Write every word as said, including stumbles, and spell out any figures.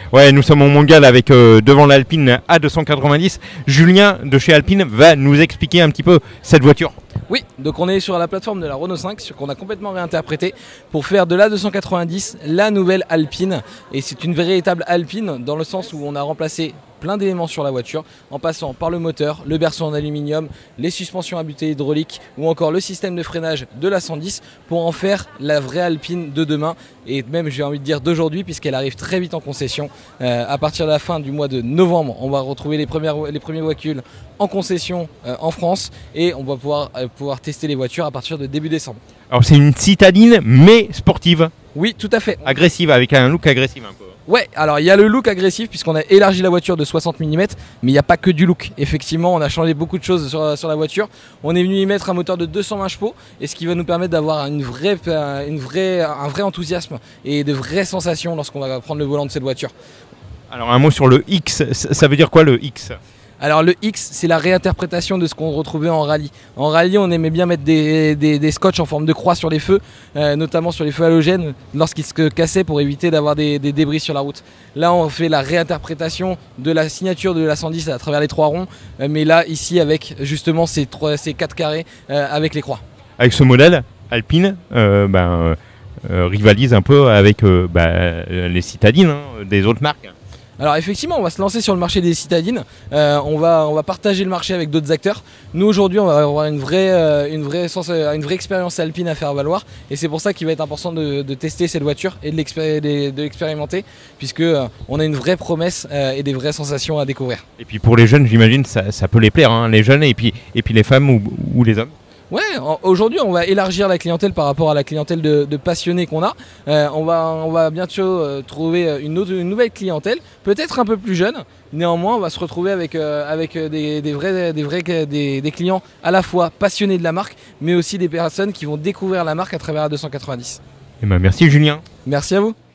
Ouais, nous sommes au Mont-Gall avec euh, devant l'Alpine A deux cent quatre-vingt-dix. Julien de chez Alpine va nous expliquer un petit peu cette voiture. Oui, donc on est sur la plateforme de la Renault cinq qu'on a complètement réinterprété pour faire de l'A deux cent quatre-vingt-dix la nouvelle Alpine. Et c'est une véritable Alpine dans le sens où on a remplacé plein d'éléments sur la voiture en passant par le moteur, le berceau en aluminium, les suspensions à butée hydraulique ou encore le système de freinage de la cent dix pour en faire la vraie Alpine de demain et même j'ai envie de dire d'aujourd'hui puisqu'elle arrive très vite en concession. Euh, à partir de la fin du mois de novembre, on va retrouver les, premières, les premiers véhicules en concession euh, en France et on va pouvoir, euh, pouvoir tester les voitures à partir de début décembre. Alors c'est une citadine mais sportive. Oui, tout à fait. Agressive, avec un look agressif un peu. Ouais, alors il y a le look agressif puisqu'on a élargi la voiture de soixante millimètres, mais il n'y a pas que du look. Effectivement, on a changé beaucoup de choses sur, sur la voiture. On est venu y mettre un moteur de deux cent vingt chevaux, et ce qui va nous permettre d'avoir une vraie, une vraie, un vrai enthousiasme et de vraies sensations lorsqu'on va prendre le volant de cette voiture. Alors un mot sur le X, ça veut dire quoi le X ? Alors le X, c'est la réinterprétation de ce qu'on retrouvait en rallye. En rallye, on aimait bien mettre des, des, des scotch en forme de croix sur les feux, euh, notamment sur les feux halogènes, lorsqu'ils se cassaient pour éviter d'avoir des, des débris sur la route. Là, on fait la réinterprétation de la signature de la cent dix à travers les trois ronds, euh, mais là, ici, avec justement ces, trois, ces quatre carrés euh, avec les croix. Avec ce modèle, Alpine euh, ben, euh, rivalise un peu avec euh, ben, les citadines hein, des autres marques. Alors effectivement, on va se lancer sur le marché des citadines, euh, on, va, on va partager le marché avec d'autres acteurs. Nous aujourd'hui, on va avoir une vraie, euh, une vraie, sens, une vraie expérience Alpine à faire valoir et c'est pour ça qu'il va être important de, de tester cette voiture et de l'expérimenter puisque euh, on a une vraie promesse euh, et des vraies sensations à découvrir. Et puis pour les jeunes, j'imagine, ça, ça peut les plaire, hein, les jeunes et puis, et puis les femmes ou, ou les hommes. Ouais, aujourd'hui on va élargir la clientèle par rapport à la clientèle de, de passionnés qu'on a. Euh, on, va, on va bientôt euh, trouver une, autre, une nouvelle clientèle, peut-être un peu plus jeune. Néanmoins, on va se retrouver avec, euh, avec des, des, vrais, des, vrais, des, des clients à la fois passionnés de la marque, mais aussi des personnes qui vont découvrir la marque à travers la deux cent quatre-vingt-dix. Eh ben, merci Julien. Merci à vous.